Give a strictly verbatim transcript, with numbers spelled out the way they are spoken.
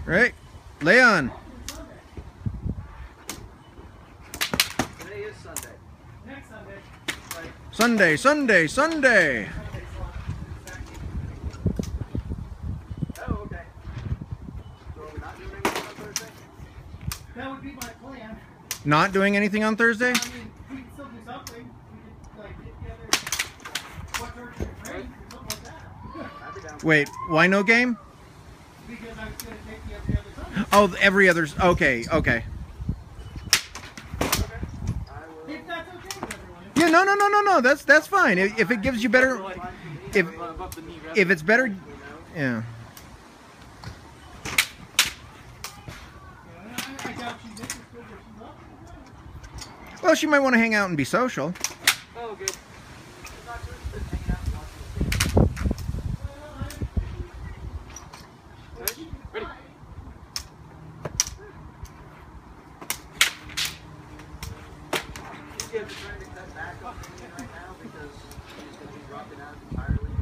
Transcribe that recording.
Right? Leon. Today is Sunday. Next Sunday. Right. Sunday, Sunday, Sunday. Oh, okay. So are we not doing anything on Thursday? That would be my plan. Not doing anything on Thursday? I mean, we can still do something. We could, like, get together, watch our train, or something like that. I'd be down. Wait, why no game? Because I was going to take you every other Sunday. Oh, every other. Okay, okay. If that's okay with everyone. Yeah, no, no, no, no, no. That's that's fine. If, if it gives you better, if if it's better, yeah. I doubt she's interested, but she's up. Well, she might want to hang out and be social. Oh, good. Ready? You guys are trying to cut back on me right now because she's going to be dropping out entirely.